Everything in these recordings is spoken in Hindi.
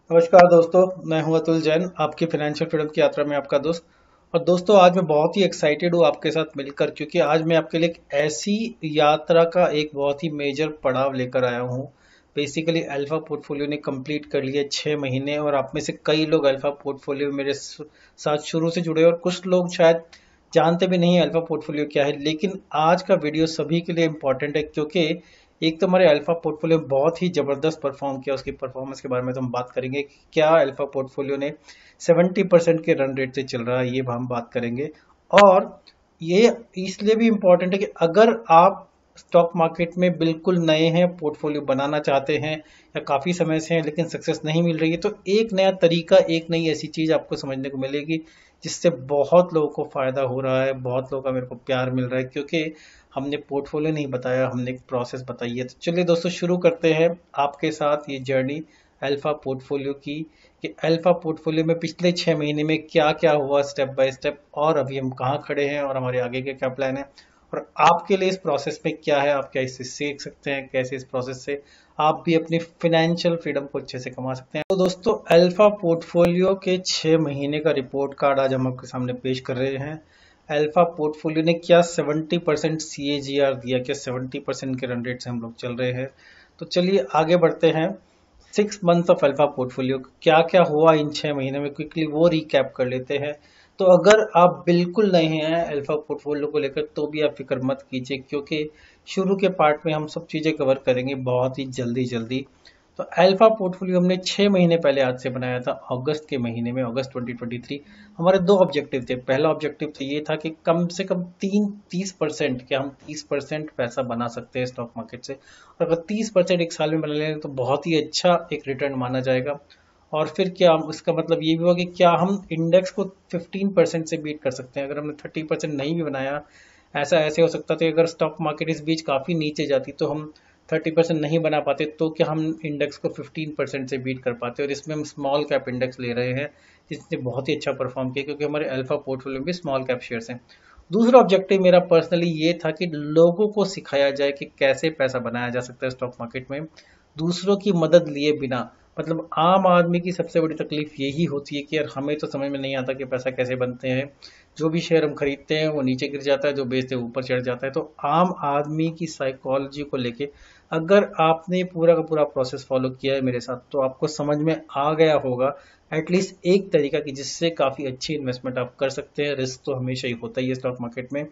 नमस्कार दोस्तों, मैं हूं अतुल जैन, आपकी फाइनेंशियल फ्रीडम की यात्रा में आपका दोस्त। और दोस्तों, आज मैं बहुत ही एक्साइटेड हूं आपके साथ मिलकर, क्योंकि आज मैं आपके लिए एक ऐसी यात्रा का एक बहुत ही मेजर पड़ाव लेकर आया हूं। बेसिकली अल्फा पोर्टफोलियो ने कंप्लीट कर लिया 6 महीने, और आप में से कई लोग अल्फा पोर्टफोलियो मेरे साथ शुरू से जुड़े, और कुछ लोग शायद जानते भी नहीं अल्फा पोर्टफोलियो क्या है। लेकिन आज का वीडियो सभी के लिए इम्पोर्टेंट है, क्योंकि एक तो हमारे अल्फा पोर्टफोलियो बहुत ही जबरदस्त परफॉर्म किया, उसकी परफॉर्मेंस के बारे में तो हम बात करेंगे कि क्या अल्फा पोर्टफोलियो ने 70% के रन रेट से चल रहा है, ये हम बात करेंगे। और ये इसलिए भी इम्पोर्टेंट है कि अगर आप स्टॉक मार्केट में बिल्कुल नए हैं, पोर्टफोलियो बनाना चाहते हैं या काफ़ी समय से हैं लेकिन सक्सेस नहीं मिल रही है, तो एक नया तरीका, एक नई ऐसी चीज़ आपको समझने को मिलेगी जिससे बहुत लोगों को फ़ायदा हो रहा है, बहुत लोगों का मेरे को प्यार मिल रहा है, क्योंकि हमने पोर्टफोलियो नहीं बताया, हमने एक प्रोसेस बताई है। तो चलिए दोस्तों, शुरू करते हैं आपके साथ ये जर्नी अल्फा पोर्टफोलियो की, कि अल्फा पोर्टफोलियो में पिछले 6 महीने में क्या क्या हुआ स्टेप बाय स्टेप, और अभी हम कहाँ खड़े हैं और हमारे आगे के क्या प्लान है, और आपके लिए इस प्रोसेस में क्या है, आप क्या इससे सीख सकते हैं, कैसे इस प्रोसेस से आप भी अपनी फाइनेंशियल फ्रीडम को अच्छे से कमा सकते हैं। तो दोस्तों, अल्फा पोर्टफोलियो के 6 महीने का रिपोर्ट कार्ड आज हम आपके सामने पेश कर रहे हैं। अल्फा पोर्टफोलियो ने क्या 70% CAGR दिया, क्या 70% के रन रेट से हम लोग चल रहे हैं। तो चलिए आगे बढ़ते हैं। 6 मंथ ऑफ अल्फा पोर्टफोलियो, क्या क्या हुआ इन 6 महीने में, क्विकली वो रिकैप कर लेते हैं। तो अगर आप बिल्कुल नहीं हैं अल्फा पोर्टफोलियो को लेकर, तो भी आप फिक्र मत कीजिए, क्योंकि शुरू के पार्ट में हम सब चीज़ें कवर करेंगे बहुत ही जल्दी जल्दी। तो अल्फा पोर्टफोलियो हमने 6 महीने पहले आज से बनाया था, अगस्त के महीने में, अगस्त 2023। हमारे दो ऑब्जेक्टिव थे। पहला ऑब्जेक्टिव तो ये था कि कम से कम 30%, क्या हम 30% पैसा बना सकते हैं स्टॉक मार्केट से, और अगर 30% एक साल में बना लें तो बहुत ही अच्छा एक रिटर्न माना जाएगा। और फिर क्या हम, इसका मतलब ये भी होगा कि क्या हम इंडेक्स को 15% से बीट कर सकते हैं। अगर हमने 30% नहीं भी बनाया, ऐसा ऐसे हो सकता था कि अगर स्टॉक मार्केट इस बीच काफ़ी नीचे जाती तो हम 30% नहीं बना पाते, तो क्या हम इंडेक्स को 15% से बीट कर पाते। और इसमें हम स्मॉल कैप इंडेक्स ले रहे हैं, जिसने बहुत ही अच्छा परफॉर्म किया, क्योंकि हमारे अल्फा पोर्टफोलियो में स्मॉल कैप शेयर्स हैं। दूसरा ऑब्जेक्टिव मेरा पर्सनली ये था कि लोगों को सिखाया जाए कि कैसे पैसा बनाया जा सकता है स्टॉक मार्केट में, दूसरों की मदद लिए बिना। मतलब आम आदमी की सबसे बड़ी तकलीफ यही होती है कि यार, हमें तो समझ में नहीं आता कि पैसा कैसे बनते हैं। जो भी शेयर हम खरीदते हैं वो नीचे गिर जाता है, जो बेचते हैं ऊपर चढ़ जाता है। तो आम आदमी की साइकोलॉजी को लेके अगर आपने पूरा का पूरा प्रोसेस फॉलो किया है मेरे साथ, तो आपको समझ में आ गया होगा एटलीस्ट एक तरीका कि जिससे काफ़ी अच्छी इन्वेस्टमेंट आप कर सकते हैं। रिस्क तो हमेशा ही होता ही है स्टॉक मार्केट में।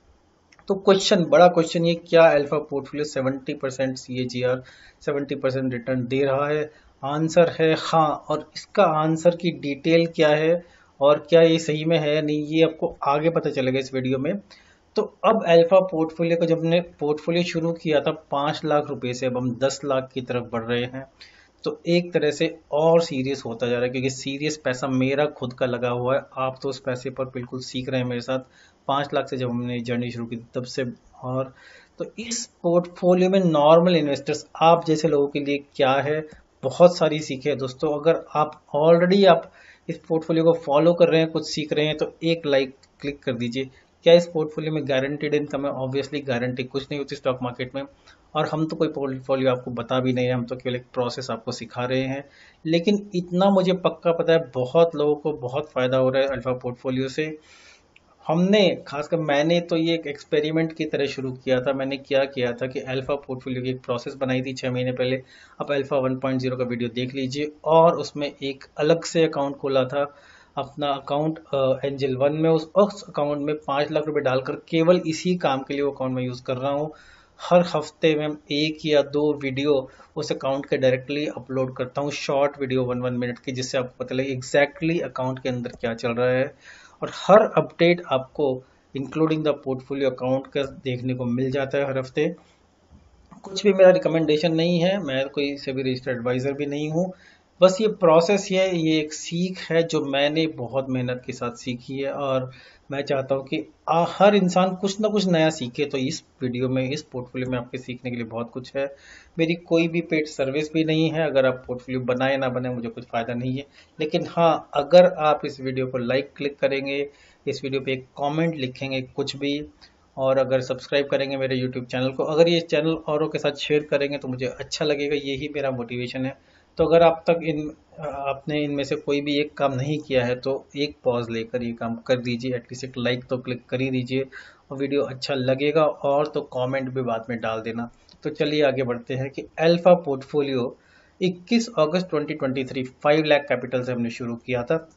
तो क्वेश्चन, बड़ा क्वेश्चन, ये क्या अल्फा पोर्टफोलियो 70% CAGR, 70% रिटर्न दे रहा है? आंसर है हाँ। और इसका आंसर की डिटेल क्या है और क्या ये सही में है या नहीं, ये आपको आगे पता चलेगा इस वीडियो में। तो अब अल्फा पोर्टफोलियो का, जब हमने पोर्टफोलियो शुरू किया था 5 लाख रुपए से, अब हम 10 लाख की तरफ बढ़ रहे हैं। तो एक तरह से और सीरियस होता जा रहा है, क्योंकि सीरियस पैसा मेरा खुद का लगा हुआ है। आप तो उस पैसे पर बिल्कुल सीख रहे हैं मेरे साथ। 5 लाख से जब हमने जर्नी शुरू की तब से। और तो इस पोर्टफोलियो में नॉर्मल इन्वेस्टर्स, आप जैसे लोगों के लिए क्या है, बहुत सारी सीखे है दोस्तों। अगर आप ऑलरेडी आप इस पोर्टफोलियो को फॉलो कर रहे हैं, कुछ सीख रहे हैं, तो एक लाइक क्लिक कर दीजिए। क्या इस पोर्टफोलियो में गारंटीड इनकम है? ऑब्वियसली गारंटी कुछ नहीं होती स्टॉक मार्केट में। और हम तो कोई पोर्टफोलियो आपको बता भी नहीं है, हम तो केवल एक प्रोसेस आपको सिखा रहे हैं। लेकिन इतना मुझे पक्का पता है, बहुत लोगों को बहुत फायदा हो रहा है अल्फा पोर्टफोलियो से। हमने, खासकर मैंने तो ये एक एक्सपेरिमेंट की तरह शुरू किया था। मैंने क्या किया था कि अल्फा पोर्टफोलियो की एक प्रोसेस बनाई थी 6 महीने पहले। आप अल्फा 1.0 का वीडियो देख लीजिए, और उसमें एक अलग से अकाउंट खोला था, अपना अकाउंट एंजल वन में। उस अकाउंट में 5 लाख रुपए डालकर केवल इसी काम के लिए वो अकाउंट में यूज कर रहा हूँ। हर हफ्ते में 1 या 2 वीडियो उस अकाउंट के डायरेक्टली अपलोड करता हूँ, शॉर्ट वीडियो 1 1 मिनट की, जिससे आपको पता लगे एग्जैक्टली अकाउंट के अंदर क्या चल रहा है। और हर अपडेट आपको इंक्लूडिंग द पोर्टफोलियो अकाउंट का देखने को मिल जाता है हर हफ्ते। कुछ भी मेरा रिकमेंडेशन नहीं है, मैं कोई से भी रजिस्टर्ड एडवाइजर भी नहीं हूँ। बस ये प्रोसेस है, ये एक सीख है जो मैंने बहुत मेहनत के साथ सीखी है। और मैं चाहता हूँ कि हर इंसान कुछ ना कुछ नया सीखे। तो इस वीडियो में, इस पोर्टफोलियो में आपके सीखने के लिए बहुत कुछ है। मेरी कोई भी पेड सर्विस भी नहीं है। अगर आप पोर्टफोलियो बनाए ना बनाए, मुझे कुछ फ़ायदा नहीं है। लेकिन हाँ, अगर आप इस वीडियो को लाइक क्लिक करेंगे, इस वीडियो पे एक कमेंट लिखेंगे कुछ भी, और अगर सब्सक्राइब करेंगे मेरे यूट्यूब चैनल को, अगर ये चैनल औरों के साथ शेयर करेंगे, तो मुझे अच्छा लगेगा। यही मेरा मोटिवेशन है तो अगर आप तक आपने इनमें से कोई भी एक काम नहीं किया है तो एक पॉज लेकर ये काम कर दीजिए, एटलीस्ट एक लाइक तो क्लिक कर ही दीजिए। और वीडियो अच्छा लगेगा और तो कमेंट भी बाद में डाल देना। तो चलिए आगे बढ़ते हैं कि अल्फा पोर्टफोलियो 21 अगस्त 2023 5 लाख कैपिटल से हमने शुरू किया था।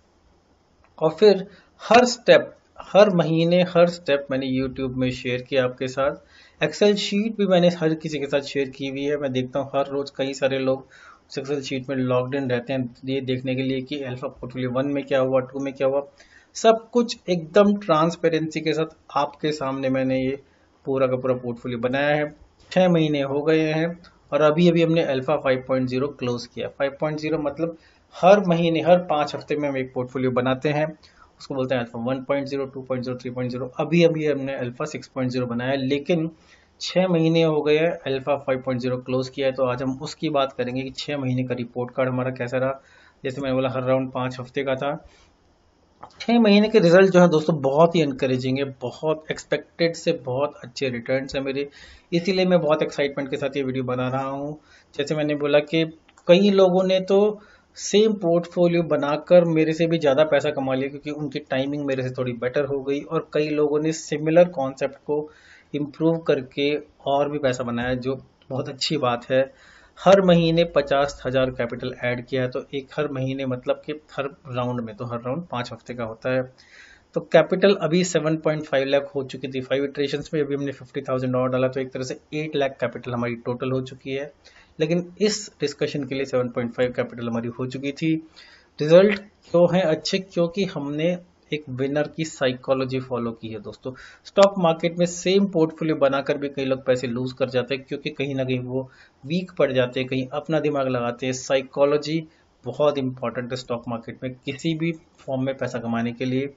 और फिर हर स्टेप, हर महीने हर स्टेप मैंने यूट्यूब में शेयर किया आपके साथ। एक्सेल शीट भी मैंने हर किसी के साथ शेयर की हुई है। मैं देखता हूँ हर रोज कई सारे लोग एक्सेल शीट में लॉग्ड इन रहते हैं ये देखने के लिए कि अल्फा पोर्टफोलियो 1 में क्या हुआ, 2 में क्या हुआ। सब कुछ एकदम ट्रांसपेरेंसी के साथ आपके सामने मैंने ये पूरा का पूरा पोर्टफोलियो बनाया है। 6 महीने हो गए हैं और अभी अभी हमने अल्फा 5.0 क्लोज किया। 5.0 मतलब हर महीने, हर 5 हफ्ते में हम एक पोर्टफोलियो बनाते हैं, उसको बोलते हैं अल्फा 1.0, 2.0, 3.0। अभी अभी हमने अल्फा 6.0 बनाया है, लेकिन 6 महीने हो गए हैं, अल्फा 5.0 क्लोज किया है। तो आज हम उसकी बात करेंगे कि 6 महीने का रिपोर्ट कार्ड हमारा कैसा रहा। जैसे मैंने बोला हर राउंड 5 हफ्ते का था। 6 महीने के रिजल्ट जो है दोस्तों बहुत ही इनकरेजिंग है, बहुत एक्सपेक्टेड से बहुत अच्छे रिटर्न्स है मेरे। इसीलिए मैं बहुत एक्साइटमेंट के साथ ये वीडियो बना रहा हूँ। जैसे मैंने बोला कि कई लोगों ने तो सेम पोर्टफोलियो बनाकर मेरे से भी ज़्यादा पैसा कमा लिया क्योंकि उनकी टाइमिंग मेरे से थोड़ी बेटर हो गई, और कई लोगों ने सिमिलर कॉन्सेप्ट को इम्प्रूव करके और भी पैसा बनाया, जो बहुत अच्छी बात है। हर महीने 50,000 कैपिटल ऐड किया है, तो एक हर महीने मतलब कि हर राउंड में, तो हर राउंड 5 हफ्ते का होता है। तो कैपिटल अभी 7.5 लाख हो चुकी थी 5 इटरेशंस में। अभी हमने 50,000 और डाला, तो एक तरह से 8 लाख कैपिटल हमारी टोटल हो चुकी है। लेकिन इस डिस्कशन के लिए 7.5 कैपिटल हमारी हो चुकी थी। रिजल्ट क्यों है अच्छे? क्योंकि हमने एक विनर की साइकोलॉजी फॉलो की है दोस्तों। स्टॉक मार्केट में सेम पोर्टफोलियो बनाकर भी कई लोग पैसे लूज कर जाते हैं क्योंकि कहीं ना कहीं वो वीक पड़ जाते हैं, कहीं अपना दिमाग लगाते हैं। साइकोलॉजी बहुत इंपॉर्टेंट है स्टॉक मार्केट में किसी भी फॉर्म में पैसा कमाने के लिए।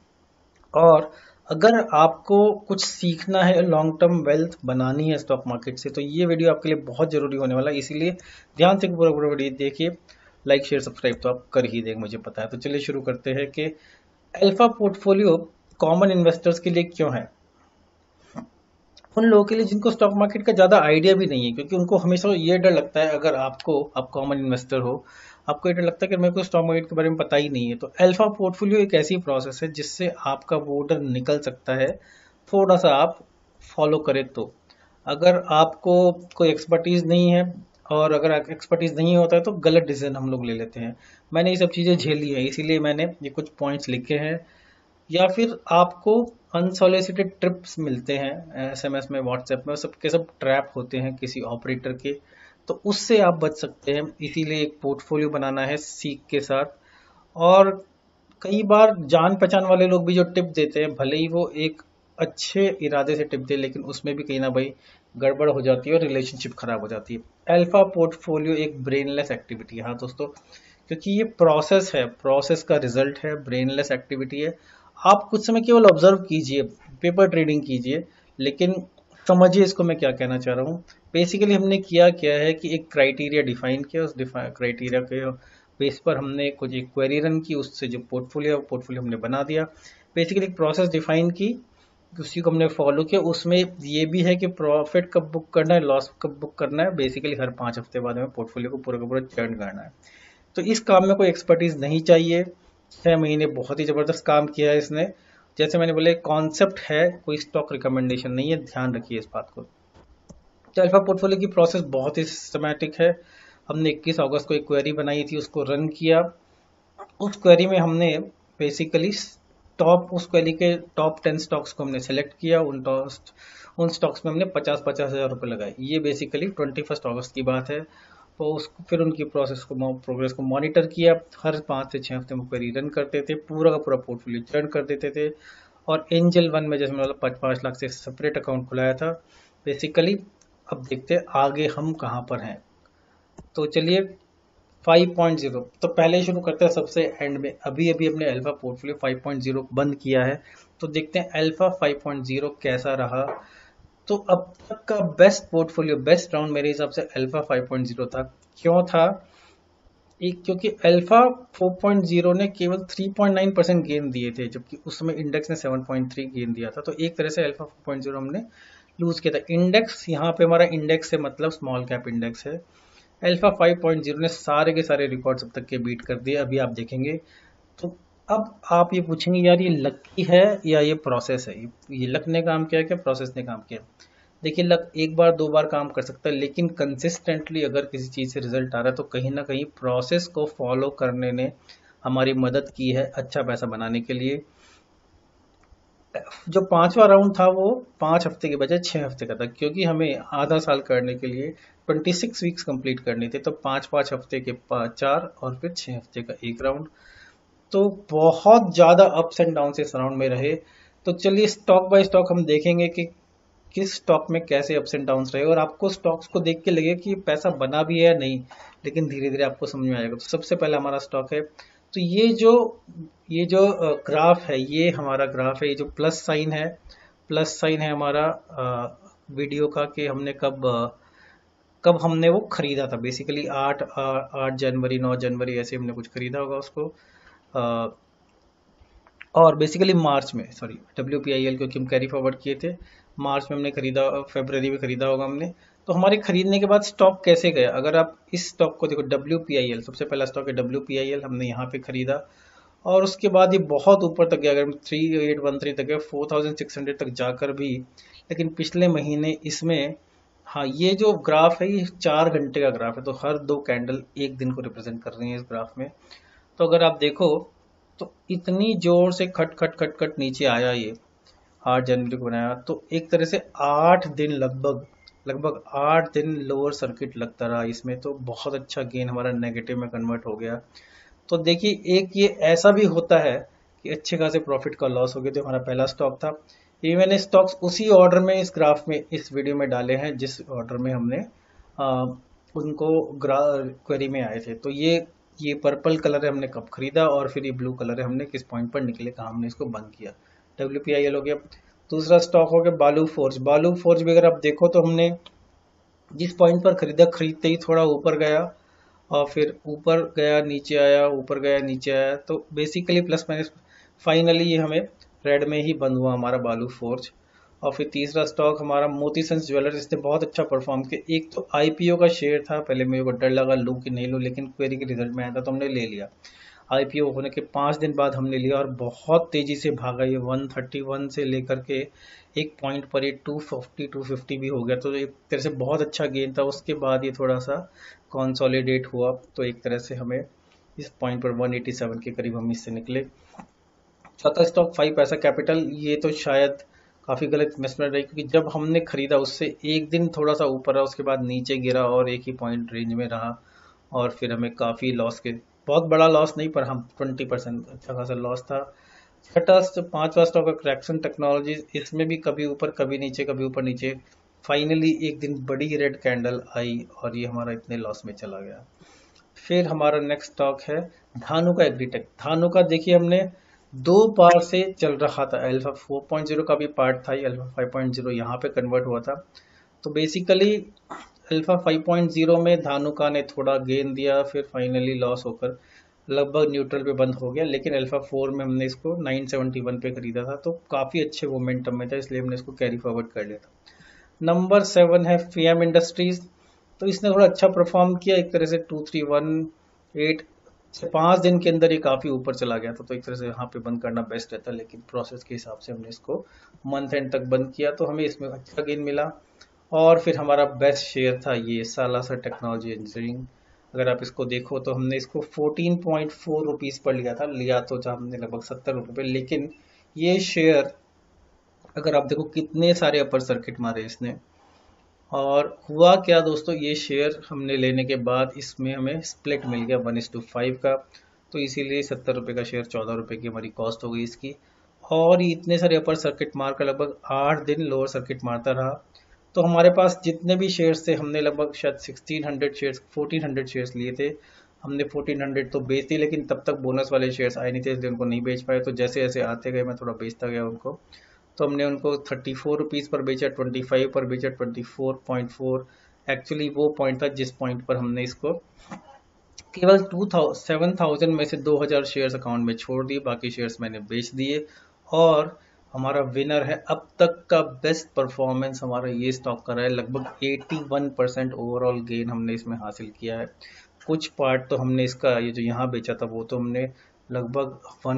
और अगर आपको कुछ सीखना है, लॉन्ग टर्म वेल्थ बनानी है स्टॉक मार्केट से, तो ये वीडियो आपके लिए बहुत जरूरी होने वाला है। इसीलिए ध्यान से पूरा पूरा वीडियो देखिए। लाइक शेयर सब्सक्राइब तो आप कर ही देंगे, मुझे पता है। तो चलिए शुरू करते हैं कि अल्फा पोर्टफोलियो कॉमन इन्वेस्टर्स के लिए क्यों है। उन लोगों के लिए जिनको स्टॉक मार्केट का ज़्यादा आइडिया भी नहीं है, क्योंकि उनको हमेशा ये डर लगता है, अगर आप कॉमन इन्वेस्टर हो, आपको ये डर लगता है कि मेरे को स्टॉक मार्केट के बारे में पता ही नहीं है। तो अल्फा पोर्टफोलियो एक ऐसी प्रोसेस है जिससे आपका वो डर निकल सकता है, थोड़ा सा आप फॉलो करें तो। अगर आपको कोई एक्सपर्टीज नहीं है, और अगर एक्सपर्टीज नहीं होता है तो गलत डिसीजन हम लोग ले लेते हैं। मैंने ये सब चीज़ें झेली है, इसीलिए मैंने ये कुछ पॉइंट्स लिखे हैं। या फिर आपको अनसॉलिसिटेड ट्रिप्स मिलते हैं एसएमएस में, व्हाट्सएप में, सबके सब ट्रैप होते हैं किसी ऑपरेटर के, तो उससे आप बच सकते हैं। इसीलिए एक पोर्टफोलियो बनाना है सीख के साथ। और कई बार जान पहचान वाले लोग भी जो टिप देते हैं, भले ही वो एक अच्छे इरादे से टिप दे, लेकिन उसमें भी कहीं ना भाई गड़बड़ हो जाती है और रिलेशनशिप खराब हो जाती है। अल्फा पोर्टफोलियो एक ब्रेनलेस एक्टिविटी है, हाँ दोस्तों, क्योंकि ये प्रोसेस है, प्रोसेस का रिजल्ट है, ब्रेनलेस एक्टिविटी है। आप कुछ समय केवल ऑब्जर्व कीजिए, पेपर ट्रेडिंग कीजिए, लेकिन समझिए इसको मैं क्या कहना चाह रहा हूँ। बेसिकली हमने किया क्या है कि एक क्राइटेरिया डिफाइन किया, उस क्राइटेरिया के बेस पर हमने कुछ एक क्वेरी रन की, उससे जो पोर्टफोलियो हमने बना दिया। बेसिकली एक प्रोसेस डिफाइन की, उसी को हमने फॉलो किया। उसमें ये भी है कि प्रॉफिट कब बुक करना है, लॉस कब बुक करना है। बेसिकली हर 5 हफ्ते बाद हमें पोर्टफोलियो को पूरा का पूरा चर्न करना है। तो इस काम में कोई एक्सपर्टीज नहीं चाहिए। 6 महीने बहुत ही जबरदस्त काम किया है इसने। जैसे मैंने बोले कॉन्सेप्ट है, कोई स्टॉक रिकमेंडेशन नहीं है, ध्यान रखिए इस बात को। तो अल्फा पोर्टफोलियो की प्रोसेस बहुत ही सिस्टमैटिक है। हमने 21 अगस्त को एक क्वेरी बनाई थी, उसको रन किया। उस क्वेरी में हमने बेसिकली उस क्वेरी के टॉप 10 स्टॉक्स को हमने सेलेक्ट किया। उन स्टॉक्स में हमने 50-50 हज़ार रुपये लगाए। ये बेसिकली 21 अगस्त की बात है। तो उसको फिर उनकी प्रोग्रेस को मॉनिटर किया। हर 5 से 6 हफ्ते में क्वेरी रन करते थे, पूरा का पूरा पोर्टफोलियो चर्न कर देते थे। और एंजल 1 में जैसे मतलब 5 लाख से सेपरेट अकाउंट खुलाया था बेसिकली। अब देखते हैं आगे हम कहाँ पर हैं। तो चलिए 5.0 तो पहले शुरू करते हैं सबसे एंड में। अभी अभी अपने अल्फा पोर्टफोलियो 5.0 बंद किया है, तो देखते हैं अल्फा 5.0 कैसा रहा। तो अब तक का बेस्ट पोर्टफोलियो, बेस्ट राउंड मेरे हिसाब से अल्फा 5.0 था। क्यों था? एक, क्योंकि अल्फा 4.0 ने केवल 3.9% गेन दिए थे, जबकि उसमें इंडेक्स ने 7.3 गेन दिया था। तो एक तरह से अल्फा 4.0 हमने लूज किया था। इंडेक्स, यहाँ पे हमारा इंडेक्स से मतलब स्मॉल कैप इंडेक्स है। अल्फा 5.0 ने सारे के सारे रिकॉर्ड्स अब तक के बीट कर दिए, अभी आप देखेंगे। तो अब आप ये पूछेंगे यार ये लकी है या ये प्रोसेस है, ये लक ने काम किया क्या प्रोसेस ने काम किया। देखिए लक एक बार दो बार काम कर सकता है, लेकिन कंसिस्टेंटली अगर किसी चीज़ से रिजल्ट आ रहा है तो कहीं ना कहीं प्रोसेस को फॉलो करने ने हमारी मदद की है अच्छा पैसा बनाने के लिए। जो पांचवा राउंड था वो 5 हफ्ते के बजाय 6 हफ्ते का था, क्योंकि हमें आधा साल करने के लिए 26 वीक्स कंप्लीट करनी थी, तो 5 5 हफ्ते के 4 और फिर 6 हफ्ते का एक राउंड। तो बहुत ज्यादा अप्स एंड डाउन इस राउंड में रहे। तो चलिए स्टॉक बाय स्टॉक हम देखेंगे कि किस स्टॉक में कैसे अप्स एंड डाउन्स रहे, और आपको स्टॉक्स को देख के लगे कि पैसा बना भी है या नहीं, लेकिन धीरे धीरे आपको समझ में आएगा। तो सबसे पहले हमारा स्टॉक है, तो ये जो ग्राफ है, ये हमारा ग्राफ है, ये जो प्लस साइन है हमारा वीडियो का, कि हमने कब हमने वो खरीदा था। बेसिकली 8 जनवरी 9 जनवरी ऐसे हमने कुछ खरीदा होगा उसको, अ, और बेसिकली मार्च में, सॉरी WPIL, क्योंकि हम कैरी फॉरवर्ड किए थे, मार्च में हमने खरीदा, फरवरी में खरीदा होगा हमने। तो हमारे खरीदने के बाद स्टॉक कैसे गया, अगर आप इस स्टॉक को देखो, WPIL सबसे पहला स्टॉक है, WPIL हमने यहाँ पे खरीदा, और उसके बाद ये बहुत ऊपर तक गया, अगर 3813 तक गया, 4600 तक जाकर भी। लेकिन पिछले महीने इसमें, हाँ ये जो ग्राफ है ये 4 घंटे का ग्राफ है, तो हर 2 कैंडल एक दिन को रिप्रेजेंट कर रही है इस ग्राफ में। तो अगर आप देखो तो इतनी जोर से खट खट खट खट नीचे आया ये, 8 जनवरी को बनाया, तो एक तरह से 8 दिन, लगभग 8 दिन लोअर सर्किट लगता रहा इसमें, तो बहुत अच्छा गेन हमारा नेगेटिव में कन्वर्ट हो गया। तो देखिए एक ये ऐसा भी होता है कि अच्छे खासे प्रॉफिट का लॉस हो गया, तो हमारा पहला स्टॉक था। ये मैंने स्टॉक्स उसी ऑर्डर में इस ग्राफ में इस वीडियो में डाले हैं जिस ऑर्डर में हमने उनको क्वेरी में आए थे। तो ये पर्पल कलर है हमने कब खरीदा, और फिर ये ब्लू कलर है हमने किस पॉइंट पर निकले, कहा हमने इसको बंद किया। WPIL हो गया। दूसरा स्टॉक हो गया बालू फोर्ज भी अगर आप देखो तो हमने जिस पॉइंट पर खरीदा, खरीदते ही थोड़ा ऊपर गया, और फिर ऊपर गया नीचे आया, ऊपर गया नीचे आया, तो बेसिकली प्लस माइनस फाइनली ये हमें रेड में ही बंद हुआ हमारा बालू फोर्ज। और फिर तीसरा स्टॉक हमारा मोती सन्स ज्वेलर्स, इसने बहुत अच्छा परफॉर्म किया। एक तो IPO का शेयर था, पहले मेरे को डर लगा लूँ कि नहीं लूँ, लेकिन क्वेरी के रिजल्ट में आया था तो हमने ले लिया। IPO होने के 5 दिन बाद हमने लिया, और बहुत तेजी से भागा ये, 131 से लेकर के एक पॉइंट पर ये 250 भी हो गया, तो एक तरह से बहुत अच्छा गेन था। उसके बाद ये थोड़ा सा कंसोलिडेट हुआ, तो एक तरह से हमें इस पॉइंट पर 187 के करीब हम इससे निकले। चौथा स्टॉक 5 पैसा कैपिटल, ये तो शायद काफ़ी गलत इन्वेस्टमेंट रही, क्योंकि जब हमने खरीदा उससे एक दिन थोड़ा सा ऊपर रहा, उसके बाद नीचे गिरा और एक ही पॉइंट रेंज में रहा, और फिर हमें काफ़ी लॉस के, बहुत बड़ा लॉस नहीं पर हम 20% अच्छा खासा लॉस था। छठा पांचवा स्टॉक है क्रैक्सन टेक्नोलॉजीज, इसमें भी कभी ऊपर कभी नीचे, कभी ऊपर नीचे, फाइनली एक दिन बड़ी रेड कैंडल आई और ये हमारा इतने लॉस में चला गया। फिर हमारा नेक्स्ट स्टॉक है धानुका एग्रीटेक। धानुका देखिए हमने 2 बार से चल रहा था, अल्फा 4.0 का भी पार्ट था, अल्फा 5.0 यहाँ पे कन्वर्ट हुआ था। तो बेसिकली अल्फा 5.0 में धानुका ने थोड़ा गेन दिया, फिर फाइनली लॉस होकर लगभग न्यूट्रल पे बंद हो गया। लेकिन अल्फा 4 में हमने इसको 971 पे खरीदा था, तो काफ़ी अच्छे मोमेंटम में था, इसलिए हमने इसको कैरी फॉरवर्ड कर लिया था। नंबर 7 है FIAM इंडस्ट्रीज, तो इसने थोड़ा अच्छा परफॉर्म किया, एक तरह से 2318 से 5 दिन के अंदर ये काफ़ी ऊपर चला गया था, तो एक तरह से यहाँ पे बंद करना बेस्ट रहता, लेकिन प्रोसेस के हिसाब से हमने इसको मंथ एंड तक बंद किया, तो हमें इसमें अच्छा गेन मिला। और फिर हमारा बेस्ट शेयर था ये सालासर टेक्नोलॉजी इंजीनियरिंग। अगर आप इसको देखो तो हमने इसको 14.4 रुपीज़ पर लिया तो हमने लगभग 70 रुपये पे, लेकिन ये शेयर अगर आप देखो कितने सारे अपर सर्किट मारे इसने। और हुआ क्या दोस्तों, ये शेयर हमने लेने के बाद इसमें हमें स्प्लिट मिल गया 1:5 का, तो इसीलिए 70 रुपये का शेयर 14 रुपये की हमारी कॉस्ट हो गई इसकी। और ये इतने सारे अपर सर्किट मार कर लगभग 8 दिन लोअर सर्किट मारता रहा। तो हमारे पास जितने भी शेयर्स थे, हमने लगभग शायद 1400 शेयर्स लिए थे, हमने 1400 तो बेच दी, लेकिन तब तक बोनस वाले शेयर्स आए नहीं थे, इसलिए उनको नहीं बेच पाए। तो जैसे जैसे आते गए मैं थोड़ा बेचता गया उनको, तो हमने उनको 34 रुपीज़ पर बेचा, 25 पर बेचा, 24.4। एक्चुअली वो पॉइंट था जिस पॉइंट पर हमने इसको केवल 7,000 में से 2,000 शेयर्स अकाउंट में छोड़ दिए, बाकी शेयर्स मैंने बेच दिए। और हमारा विनर है। अब तक का बेस्ट परफॉर्मेंस हमारा ये स्टॉक का रहा है, लगभग 81% ओवरऑल गेन हमने इसमें हासिल किया है। कुछ पार्ट तो हमने इसका ये जो यहाँ बेचा था वो तो हमने लगभग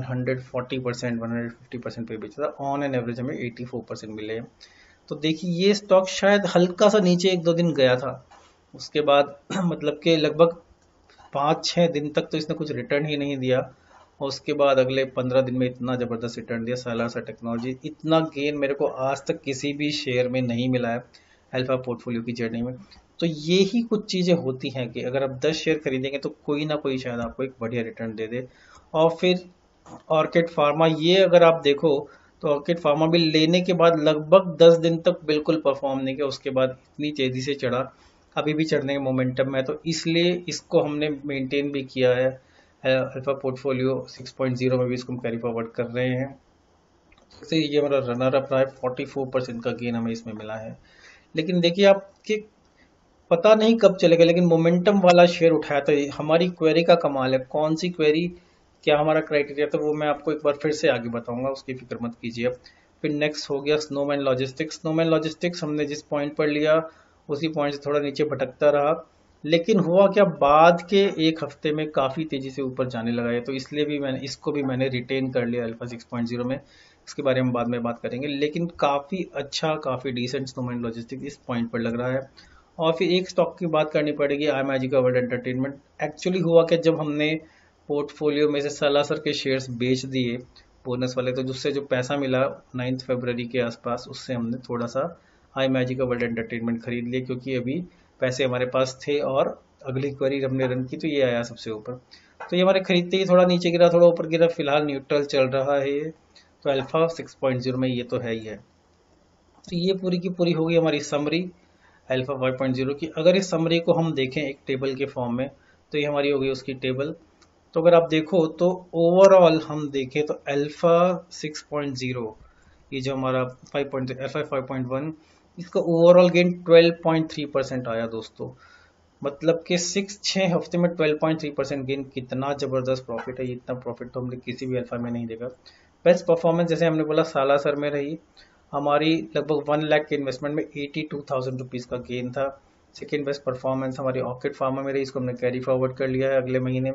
140% 150% पे बेचा था। ऑन एन एवरेज हमें 84% मिले हैं। तो देखिए ये स्टॉक शायद हल्का सा नीचे एक दो दिन गया था, उसके बाद मतलब कि लगभग 5-6 दिन तक तो इसने कुछ रिटर्न ही नहीं दिया, और उसके बाद अगले 15 दिन में इतना ज़बरदस्त रिटर्न दिया। सालासा टेक्नोलॉजी, इतना गेन मेरे को आज तक किसी भी शेयर में नहीं मिला है अल्फा पोर्टफोलियो की जर्नी में। तो ये ही कुछ चीज़ें होती हैं कि अगर आप 10 शेयर खरीदेंगे तो कोई ना कोई शायद आपको एक बढ़िया रिटर्न दे दे। और फिर ऑर्किड फार्मा, ये अगर आप देखो तो ऑर्किड फार्मा भी लेने के बाद लगभग 10 दिन तक बिल्कुल परफॉर्म नहीं किया, उसके बाद इतनी तेज़ी से चढ़ा, अभी भी चढ़ने के मोमेंटम में है। तो इसलिए इसको हमने मेंटेन भी किया है। अल्फा पोर्टफोलियो 6.0 में भी इसको हम कैरी फॉरवर्ड कर रहे हैं। जैसे ये हमारा रनर अप रहा है, 44% का गेन हमें इसमें मिला है। लेकिन देखिए आपके पता नहीं कब चलेगा, लेकिन मोमेंटम वाला शेयर उठाया था। हमारी क्वेरी का कमाल है, कौन सी क्वेरी, क्या हमारा क्राइटेरिया था, वो मैं आपको एक बार फिर से आगे बताऊंगा, उसकी फिक्र मत कीजिए। फिर नेक्स्ट हो गया स्नोमैन लॉजिस्टिक्स। स्नोमैन लॉजिस्टिक्स हमने जिस पॉइंट पर लिया उसी पॉइंट से थोड़ा नीचे भटकता रहा, लेकिन हुआ क्या, बाद के एक हफ्ते में काफ़ी तेज़ी से ऊपर जाने लगा है। तो इसलिए भी मैंने रिटेन कर लिया अल्फा 6.0 में। इसके बारे में बाद में बात करेंगे, लेकिन काफ़ी अच्छा, काफ़ी डिसेंट स्नोमैन लॉजिस्टिक्स इस पॉइंट पर लग रहा है। और फिर एक स्टॉक की बात करनी पड़ेगी, आई मैजिक का वर्ल्ड एंटरटेनमेंट। एक्चुअली हुआ क्या, जब हमने पोर्टफोलियो में से सालासर के शेयर्स बेच दिए बोनस वाले, तो जिससे जो पैसा मिला 9 फरवरी के आसपास, उससे हमने थोड़ा सा आई मैजिक का वर्ल्ड एंटरटेनमेंट खरीद लिया, क्योंकि अभी पैसे हमारे पास थे और अगली क्वेरी हमने रन की तो ये आया सबसे ऊपर। तो ये हमारे खरीदते ही थोड़ा नीचे गिरा, थोड़ा ऊपर गिरा, फिलहाल न्यूट्रल चल रहा है ये। तो अल्फा 6.0 में ये तो है ही है। तो ये पूरी की पूरी होगी हमारी समरी अल्फा 5.0 की। अगर इस समरी को हम देखें एक टेबल के फॉर्म में, तो ये हमारी हो गई उसकी टेबल। तो अगर आप देखो तो ओवरऑल हम देखें तो अल्फा 6.0, ये जो हमारा 5. अल्फा 5.1, इसका ओवरऑल गेन 12.3% आया दोस्तों। मतलब कि 6 हफ्ते में 12.3% गेन, कितना जबरदस्त प्रॉफिट है। इतना प्रॉफिट तो हमने किसी भी अल्फा में नहीं देखा। बेस्ट परफॉर्मेंस जैसे हमने बोला सालासर में रही हमारी, लगभग 1 लाख के इन्वेस्टमेंट में 82,000 रुपीज़ का गेन था। सेकेंड बेस्ट परफॉर्मेंस हमारी ऑर्किड फार्मा में रही, इसको हमने कैरी फॉरवर्ड कर लिया है अगले महीने,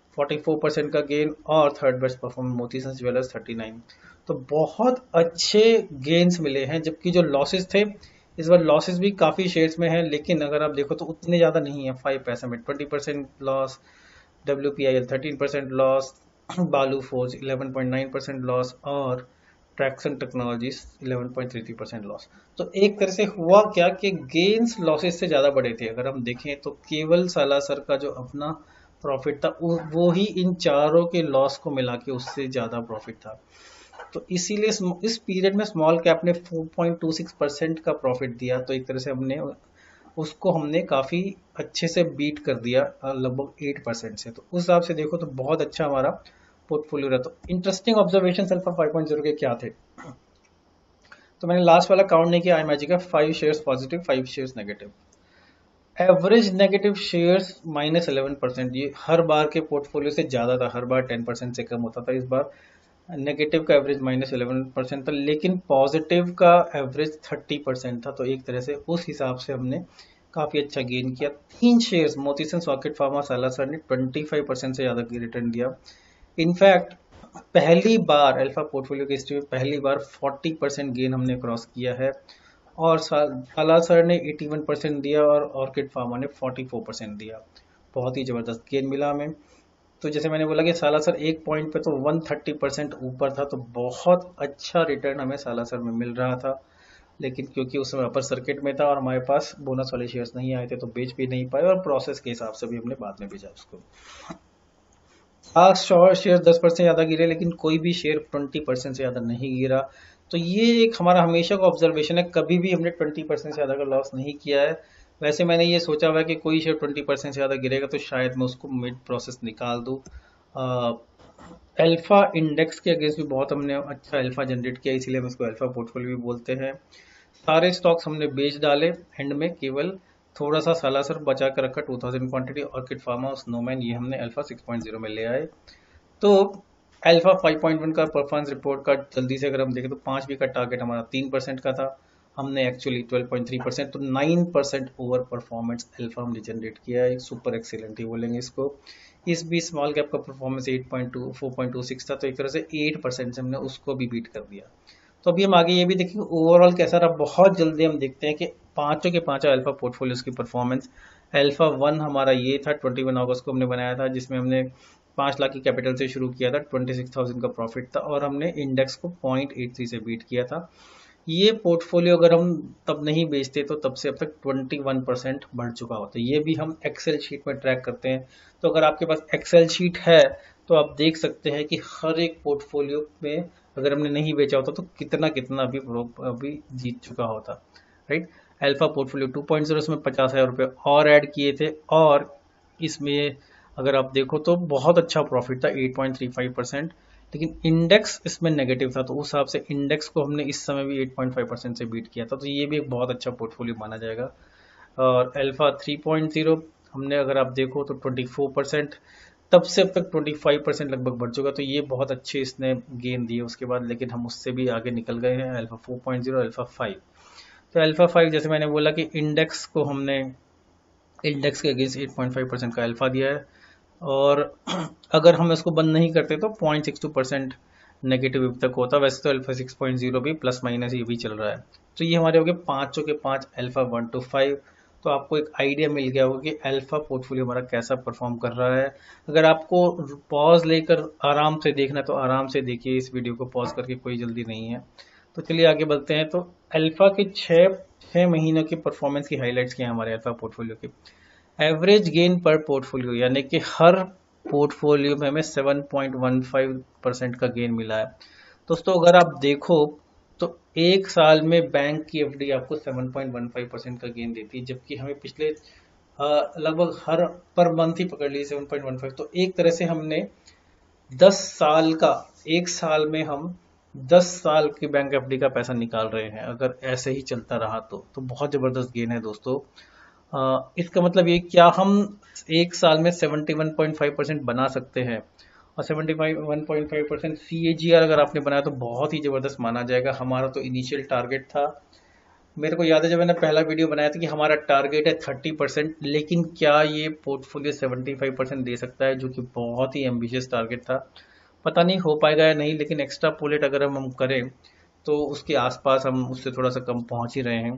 44% का गेन। और third best performance Motisons jewellers 39। तो बहुत अच्छे गेन्स मिले हैं, जबकि जो लॉसेस थे, इस बार लॉसेस भी काफ़ी शेयर्स में हैं, लेकिन अगर आप देखो तो उतने ज़्यादा नहीं है। 5 पैसे में 20% loss, WPIL 13% loss, Balu forge 11.9% loss, और ट्रैक्सन टेक्नोलॉजीज 11.33% लॉस। तो एक तरह से हुआ क्या कि गेन्स लॉसेस से ज़्यादा बड़े थे। अगर हम देखें तो केवल सालासर का जो अपना प्रॉफिट था वो ही इन चारों के लॉस को मिला के उससे ज़्यादा प्रॉफिट था। तो इसीलिए इस पीरियड में स्मॉल कैप ने 4.26% का प्रॉफिट दिया। तो एक तरह से हमने काफ़ी अच्छे से बीट कर दिया, लगभग 8% से। तो उस हिसाब से देखो तो बहुत अच्छा हमारा पोर्टफोलियो रहा। तो इंटरेस्टिंग ऑब्जर्वेशन अल्फा 5.0 के क्या थे, तो मैंने लास्ट वाला काउंट नहीं किया, आई मैजिक का 5 shares positive, 5 shares negative. Average negative shares -11%। ये हर बार के पोर्टफोलियो से ज़्यादा था, हर बार 10% से कम होता था। इस बार नेगेटिव का एवरेज -11% था, लेकिन पॉजिटिव का एवरेज 30% था। तो एक तरह से उस हिसाब से हमने काफ़ी अच्छा गेन किया। 3 shares Motisons Orchid Pharma Salasar ने 25% से ज़्यादा की रिटर्न दिया। इनफैक्ट पहली बार अल्फा पोर्टफोलियो की हिस्ट्री में पहली बार 40% गेन हमने क्रॉस किया है। और सालासर ने 81% दिया और ऑर्किड फार्मा ने 44% दिया। बहुत ही ज़बरदस्त गेन मिला हमें। तो जैसे मैंने बोला कि सालासर एक पॉइंट पे तो 130% ऊपर था, तो बहुत अच्छा रिटर्न हमें सालासर में मिल रहा था। लेकिन क्योंकि उस समय अपर सर्किट में था और हमारे पास बोनस वाले शेयर्स नहीं आए थे, तो बेच भी नहीं पाए, और प्रोसेस के हिसाब से भी हमने बाद में बेचा उसको। लास्ट शेयर 10% ज़्यादा गिरे, लेकिन कोई भी शेयर 20% से ज़्यादा नहीं गिरा। तो ये एक हमारा हमेशा का ऑब्जर्वेशन है, कभी भी हमने 20% से ज़्यादा का लॉस नहीं किया है। वैसे मैंने ये सोचा हुआ है कि कोई शेयर 20% से ज़्यादा गिरेगा तो शायद मैं उसको मिड प्रोसेस निकाल दूँ। अल्फा इंडेक्स के अगेंस्ट भी बहुत हमने अच्छा अल्फा जनरेट किया, इसीलिए हम इसको अल्फा पोर्टफोलियो भी बोलते हैं। सारे स्टॉक्स हमने बेच डाले एंड में, केवल थोड़ा सा सालासर बचा कर रखा 2000 क्वांटिटी, ऑर्किड फार्मा और स्नोमैन ये हमने अल्फा 6.0 में ले आए। तो अल्फा 5.1 का परफॉर्मेंस रिपोर्ट कार्ड जल्दी से अगर हम देखें तो 5 का टारगेट हमारा 3% का था, हमने एक्चुअली 12.3%, तो 9% ओवर परफॉर्मेंस अल्फा हमने जनरेट किया है, सुपर एक्सीलेंट ही बोलेंगे इसको। इस भी स्मॉल कैप का परफॉर्मेंस 8.2 4.26 था, तो एक तरह से 8% से हमने उसको भी बीट कर दिया। तो अभी हम आगे ये भी देखेंगे ओवरऑल कैसा रहा। बहुत जल्दी हम देखते हैं कि पांचों के पांचों अल्फा पोर्टफोलियोज की परफॉर्मेंस। अल्फा 1 हमारा ये था, 21 अगस्त को हमने बनाया था, जिसमें हमने 5 लाख की कैपिटल से शुरू किया था, 26,000 का प्रॉफिट था और हमने इंडेक्स को 0.83 से बीट किया था। ये पोर्टफोलियो अगर हम तब नहीं बेचते तो तब से अब तक 21% बढ़ चुका होता है। ये भी हम एक्सेल शीट में ट्रैक करते हैं। तो अगर आपके पास एक्सेल शीट है तो आप देख सकते हैं कि हर एक पोर्टफोलियो में अगर हमने नहीं बेचा होता तो कितना कितना अभी जीत चुका होता, राइट। अल्फा पोर्टफोलियो 2.0 इसमें 50,000 रुपये और ऐड किए थे, और इसमें अगर आप देखो तो बहुत अच्छा प्रॉफिट था 8.35%। लेकिन इंडेक्स इसमें नेगेटिव था, तो उस हिसाब से इंडेक्स को हमने इस समय भी 8.5% से बीट किया था, तो ये भी एक बहुत अच्छा पोर्टफोलियो माना जाएगा। और अल्फा 3.0 हमने अगर आप देखो तो 24%, तब से अब तक 25% लगभग बढ़ चुका, तो ये बहुत अच्छे इसने गेन दिए उसके बाद। लेकिन हम उससे भी आगे निकल गए हैं, अल्फा 4.0, अल्फा 5। तो अल्फा 5 जैसे मैंने बोला कि इंडेक्स को हमने इंडेक्स के अगेंस्ट 8.5% का अल्फा दिया है, और अगर हम इसको बंद नहीं करते तो 0.62% नेगेटिव तक होता। वैसे तो अल्फा 6.0 भी प्लस माइनस ये भी चल रहा है। तो ये हमारे हो गए पांचों के पांच अल्फा 1 to 5। तो आपको एक आइडिया मिल गया होगा कि अल्फा पोर्टफोलियो हमारा कैसा परफॉर्म कर रहा है। अगर आपको पॉज लेकर आराम से देखना है तो आराम से देखिए, इस वीडियो को पॉज करके, कोई जल्दी नहीं है। तो चलिए आगे बढ़ते हैं। तो अल्फा के छः महीनों की परफॉर्मेंस की हाईलाइट्स क्या है हमारे अल्फा पोर्टफोलियो की। एवरेज गेन पर पोर्टफोलियो, यानी कि हर पोर्टफोलियो में हमें 7.15% का गेन मिला है। दोस्तों अगर आप देखो तो एक साल में बैंक की एफडी आपको 7.15% का गेन देती है, जबकि हमें पिछले लगभग हर पर मंथ ही पकड़ लीजिए 7.15। तो एक तरह से हमने 10 साल का, एक साल में हम 10 साल की बैंक एफडी का पैसा निकाल रहे हैं। अगर ऐसे ही चलता रहा तो बहुत जबरदस्त गेन है दोस्तों। इसका मतलब ये क्या हम एक साल में 71.5% बना सकते हैं, और 71.5% CAGR अगर आपने बनाया तो बहुत ही जबरदस्त माना जाएगा। हमारा तो इनिशियल टारगेट था, मेरे को याद है जब मैंने पहला वीडियो बनाया था कि हमारा टारगेट है 30%, लेकिन क्या ये पोर्टफोलियो 75% दे सकता है, जो कि बहुत ही एम्बिशियस टारगेट था। पता नहीं हो पाएगा या नहीं, लेकिन एक्स्ट्रा पोलेट अगर हम करें तो उसके आसपास हम उससे थोड़ा सा कम पहुंच ही रहे हैं।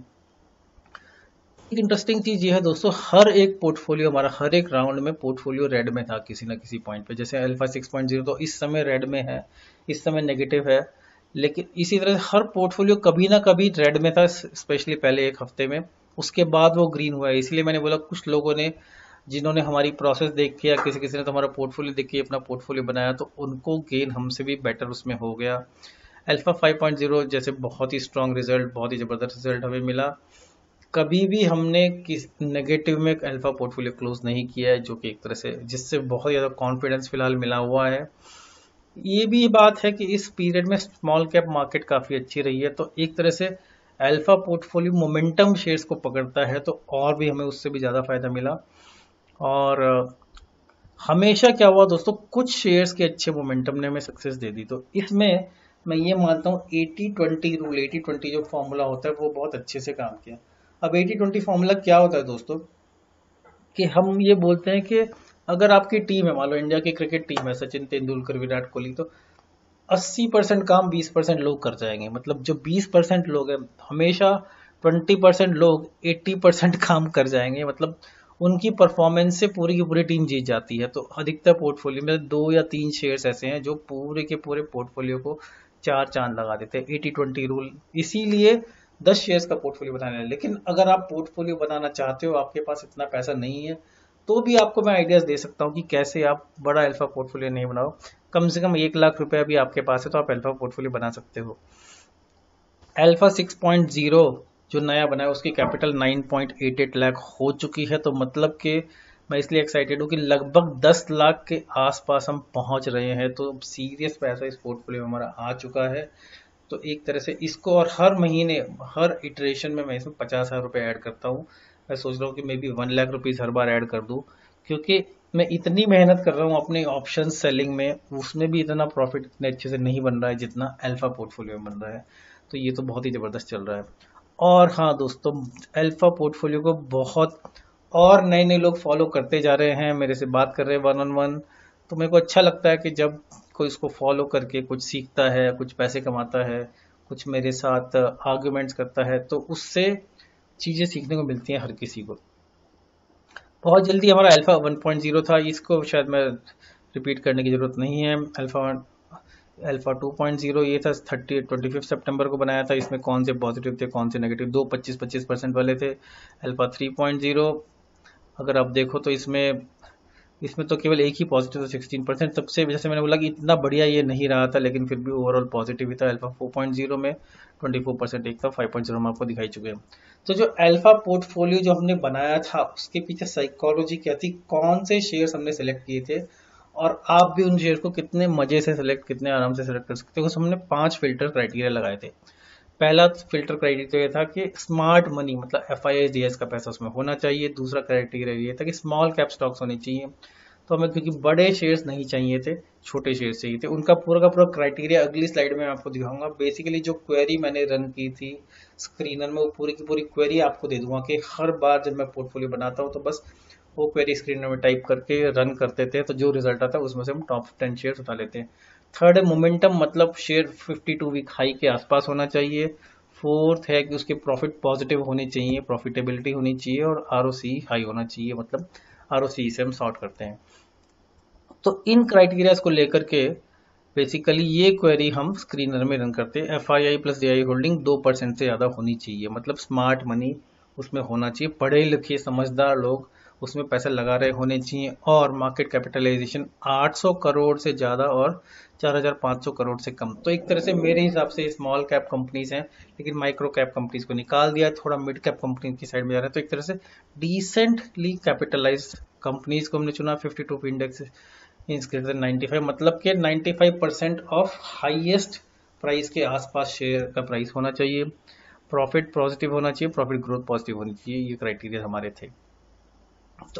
एक इंटरेस्टिंग चीज ये है दोस्तों, हर एक पोर्टफोलियो हमारा, हर एक राउंड में पोर्टफोलियो रेड में था किसी ना किसी पॉइंट पे। जैसे अल्फा 6.0 तो इस समय रेड में है, इस समय नेगेटिव है। लेकिन इसी तरह हर पोर्टफोलियो कभी ना कभी रेड में था, स्पेशली पहले एक हफ्ते में, उसके बाद वो ग्रीन हुआ है। इसलिए मैंने बोला कुछ लोगों ने, जिन्होंने हमारी प्रोसेस देख के या किसी किसी ने तो हमारा पोर्टफोलियो देख के अपना पोर्टफोलियो बनाया, तो उनको गेन हमसे भी बेटर उसमें हो गया। अल्फा 5.0 जैसे बहुत ही स्ट्रॉन्ग रिजल्ट, बहुत ही जबरदस्त रिजल्ट हमें मिला। कभी भी हमने किस नेगेटिव में अल्फा पोर्टफोलियो क्लोज नहीं किया है, जो कि एक तरह से जिससे बहुत ज़्यादा कॉन्फिडेंस फिलहाल मिला हुआ है। ये भी बात है कि इस पीरियड में स्मॉल कैप मार्केट काफ़ी अच्छी रही है, तो एक तरह से अल्फा पोर्टफोलियो मोमेंटम शेयर्स को पकड़ता है, तो और भी हमें उससे भी ज़्यादा फायदा मिला। और हमेशा क्या हुआ दोस्तों, कुछ शेयर्स के अच्छे मोमेंटम ने हमें सक्सेस दे दी। तो इसमें मैं ये मानता हूँ 80-20 रूल, 80-20 जो फॉर्मूला होता है वो बहुत अच्छे से काम किया। अब 80-20 फॉर्मूला क्या होता है दोस्तों, कि हम ये बोलते हैं कि अगर आपकी टीम है, मान लो इंडिया की क्रिकेट टीम है, सचिन तेंदुलकर, विराट कोहली, तो 80% काम 20% लोग कर जाएंगे। मतलब जो 20% लोग हैं, हमेशा 20% लोग 80% काम कर जाएंगे। मतलब उनकी परफॉर्मेंस से पूरी की पूरी टीम जीत जाती है। तो अधिकतर पोर्टफोलियो में 2 या 3 शेयर्स ऐसे हैं जो पूरे के पूरे पोर्टफोलियो को 4 चांद लगा देते हैं। 80-20 रूल, इसीलिए 10 शेयर्स का पोर्टफोलियो बनाना है। लेकिन अगर आप पोर्टफोलियो बनाना चाहते हो, आपके पास इतना पैसा नहीं है, तो भी आपको मैं आइडियाज दे सकता हूँ कि कैसे आप बड़ा अल्फा पोर्टफोलियो नहीं बनाओ। कम से कम 1 लाख रुपया भी आपके पास है तो आप अल्फा पोर्टफोलियो बना सकते हो। अल्फा 6.0 जो नया बना है उसकी कैपिटल 9.88 लाख हो चुकी है। तो मतलब कि मैं इसलिए एक्साइटेड हूँ कि लगभग 10 लाख के आसपास हम पहुंच रहे हैं। तो सीरियस पैसा इस पोर्टफोलियो में हमारा आ चुका है। तो एक तरह से इसको, और हर महीने, हर इटरेशन में मैं इसमें 50,000 रुपये ऐड करता हूँ। मैं सोच रहा हूँ कि मे बी 1 लाख रुपीज़ हर बार ऐड कर दूँ, क्योंकि मैं इतनी मेहनत कर रहा हूँ अपने ऑप्शन सेलिंग में, उसमें भी इतना प्रॉफिट इतने अच्छे से नहीं बन रहा है जितना अल्फा पोर्टफोलियो में बन रहा है। तो ये तो बहुत ही ज़बरदस्त चल रहा है। और हाँ दोस्तों, अल्फा पोर्टफोलियो को बहुत और नए नए लोग फॉलो करते जा रहे हैं, मेरे से बात कर रहे हैं वन ऑन वन। तो मेरे को अच्छा लगता है कि जब कोई इसको फॉलो करके कुछ सीखता है, कुछ पैसे कमाता है, कुछ मेरे साथ आर्ग्यूमेंट्स करता है, तो उससे चीज़ें सीखने को मिलती हैं हर किसी को। बहुत जल्दी हमारा अल्फा 1.0 था, इसको शायद मैं रिपीट करने की जरूरत नहीं है। अल्फा 2.0 ये था, 25 सितंबर को बनाया था। इसमें कौन से पॉजिटिव थे, कौन से नेगेटिव, दो 25-25% वाले थे। अल्फा 3.0 अगर आप देखो तो इसमें इसमें तो केवल एक ही पॉजिटिव था, 16%। तब से जैसे मैंने बोला कि इतना बढ़िया ये नहीं रहा था, लेकिन फिर भी ओवरऑल पॉजिटिव ही था। अल्फा 4.0 में 24% एक था, 5.0 हम आपको दिखाई चुके हैं। तो जो अल्फा पोर्टफोलियो जो हमने बनाया था, उसके पीछे साइकोलॉजी क्या थी, कौन से शेयर्स हमने सेलेक्ट किए थे, और आप भी उन शेयर को कितने मजे से सेलेक्ट, कितने आराम से सेलेक्ट कर सकते हो, हमने 5 फिल्टर क्राइटेरिया लगाए थे। पहला फिल्टर क्राइटेरिया था कि स्मार्ट मनी, मतलब FIIs का पैसा उसमें होना चाहिए। दूसरा क्राइटेरिया ये था कि स्मॉल कैप स्टॉक्स होने चाहिए। तो हमें क्योंकि बड़े शेयर्स नहीं चाहिए थे, छोटे शेयर्स चाहिए थे। उनका पूरा का पूरा क्राइटेरिया अगली स्लाइड में आपको दिखाऊंगा। बेसिकली जो क्वेरी मैंने रन की थी स्क्रीनर में, वो पूरी की पूरी क्वेरी आपको दे दूंगा कि हर बार जब मैं पोर्टफोलियो बनाता हूँ तो बस वो क्वेरी स्क्रीनर में टाइप करके रन करते थे, तो जो रिजल्ट आता है उसमें से हम टॉप 10 शेयर्स उठा लेते हैं। थर्ड है मोमेंटम, मतलब शेयर 52 वीक हाई के आसपास होना चाहिए। फोर्थ है कि उसके प्रॉफिट पॉजिटिव होने चाहिए, प्रॉफिटेबिलिटी होनी चाहिए, और ROC हाई होना चाहिए, मतलब ROC से हम सॉर्ट करते हैं। तो इन क्राइटेरियाज को लेकर के बेसिकली ये क्वेरी हम स्क्रीनर में रन करते हैं। FII प्लस DI होल्डिंग 2% से ज़्यादा होनी चाहिए, मतलब स्मार्ट मनी उसमें होना चाहिए, पढ़े लिखे समझदार लोग उसमें पैसा लगा रहे होने चाहिए, और मार्केट कैपिटलाइजेशन 800 करोड़ से ज़्यादा और 4500 करोड़ से कम। तो एक तरह से मेरे हिसाब से स्मॉल कैप कंपनीज हैं, लेकिन माइक्रो कैप कंपनीज को निकाल दिया, थोड़ा मिड कैप कंपनी की साइड में जा रहे हैं। तो एक तरह से डिसेंटली कैपिटलाइज कंपनीज को हमने चुना। 52 इंडेक्स मीन्स ग्रेटर देन 95, मतलब कि 95% ऑफ हाईएस्ट प्राइस के आसपास शेयर का प्राइस होना चाहिए। प्रॉफिट पॉजिटिव होना चाहिए, प्रॉफिट ग्रोथ पॉजिटिव होनी चाहिए। ये क्राइटेरिया हमारे थे। तो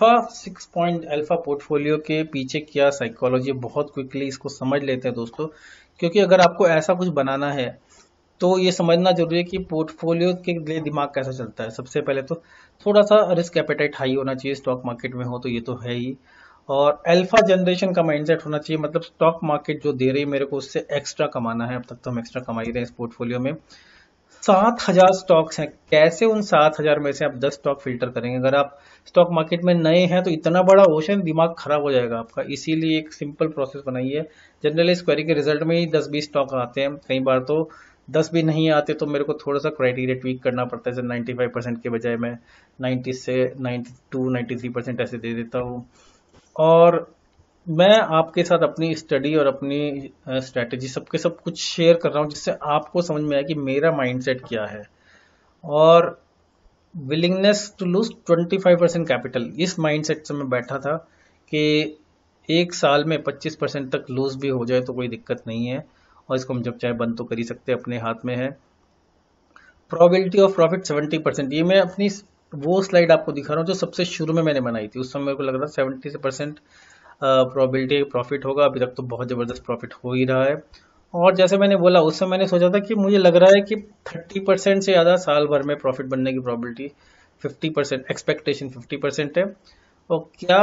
अल्फा पोर्टफोलियो के पीछे क्या साइकोलॉजी, बहुत क्विकली इसको समझ लेते हैं दोस्तों, क्योंकि अगर आपको ऐसा कुछ बनाना है तो ये समझना जरूरी है कि पोर्टफोलियो के लिए दिमाग कैसा चलता है। सबसे पहले तो थोड़ा सा रिस्क एपेटाइट हाई होना चाहिए, स्टॉक मार्केट में हो तो ये तो है ही। और अल्फा जनरेशन का माइंडसेट होना चाहिए, मतलब स्टॉक मार्केट जो दे रही है मेरे को उससे एक्स्ट्रा कमाना है। अब तक तो हम एक्स्ट्रा कमा ही रहे हैं इस पोर्टफोलियो में। 7,000 स्टॉक्स हैं, कैसे उन 7,000 में से आप 10 स्टॉक फिल्टर करेंगे? अगर आप स्टॉक मार्केट में नए हैं तो इतना बड़ा ओशन, दिमाग खराब हो जाएगा आपका। इसीलिए एक सिंपल प्रोसेस बनाई है। जनरली इस क्वेरी के रिजल्ट में ही 10-20 स्टॉक आते हैं, कई बार तो 10 भी नहीं आते, तो मेरे को थोड़ा सा क्राइटेरिया ट्वीक करना पड़ता है। जैसे 95% के बजाय मैं 90 से 92-93% ऐसे दे देता हूँ। और मैं आपके साथ अपनी स्टडी और अपनी स्ट्रेटेजी सबके सब कुछ शेयर कर रहा हूँ, जिससे आपको समझ में आए कि मेरा माइंडसेट क्या है। और विलिंगनेस टू लूज 25% कैपिटल, इस माइंडसेट से मैं बैठा था कि एक साल में 25% तक लूज भी हो जाए तो कोई दिक्कत नहीं है, और इसको हम जब चाहे बंद तो कर ही सकते हैं, अपने हाथ में है। प्रोबेबिलिटी ऑफ प्रॉफिट 70%, ये मैं अपनी वो स्लाइड आपको दिखा रहा हूँ जो सबसे शुरू में मैंने बनाई थी। उस समय मेरे को लग रहा था 70% प्रोबेबिलिटी प्रॉफिट होगा। अभी तक तो बहुत ज़बरदस्त प्रॉफिट हो ही रहा है। और जैसे मैंने बोला, उस समय मैंने सोचा था कि मुझे लग रहा है कि 30% से ज़्यादा साल भर में प्रॉफिट बनने की प्रोबेबिलिटी 50%, एक्सपेक्टेशन 50% है, और क्या